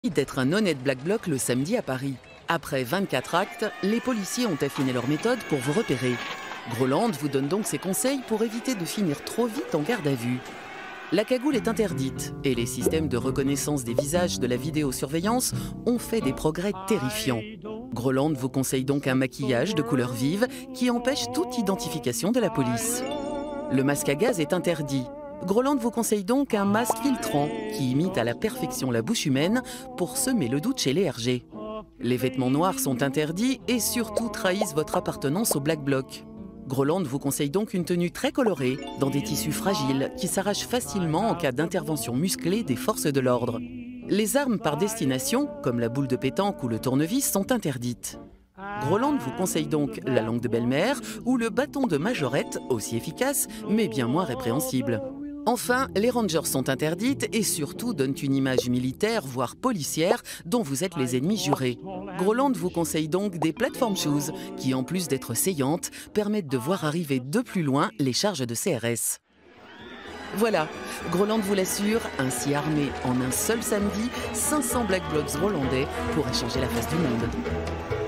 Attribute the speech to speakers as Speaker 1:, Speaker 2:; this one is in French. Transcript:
Speaker 1: D'être un honnête Black Bloc le samedi à Paris. Après 24 actes, les policiers ont affiné leur méthode pour vous repérer. Groland vous donne donc ses conseils pour éviter de finir trop vite en garde à vue. La cagoule est interdite et les systèmes de reconnaissance des visages de la vidéosurveillance ont fait des progrès terrifiants. Groland vous conseille donc un maquillage de couleur vive qui empêche toute identification de la police. Le masque à gaz est interdit. Groland vous conseille donc un masque filtrant qui imite à la perfection la bouche humaine pour semer le doute chez les RG. Les vêtements noirs sont interdits et surtout trahissent votre appartenance au Black Bloc. Groland vous conseille donc une tenue très colorée, dans des tissus fragiles qui s'arrachent facilement en cas d'intervention musclée des forces de l'ordre. Les armes par destination, comme la boule de pétanque ou le tournevis, sont interdites. Groland vous conseille donc la langue de belle-mère ou le bâton de majorette, aussi efficace, mais bien moins répréhensible. Enfin, les Rangers sont interdites et surtout donnent une image militaire, voire policière, dont vous êtes les ennemis jurés. Groland vous conseille donc des platform shoes, qui en plus d'être saillantes, permettent de voir arriver de plus loin les charges de CRS. Voilà, Groland vous l'assure, ainsi armé en un seul samedi, 500 Black Blocs grolandais pourraient changer la face du monde.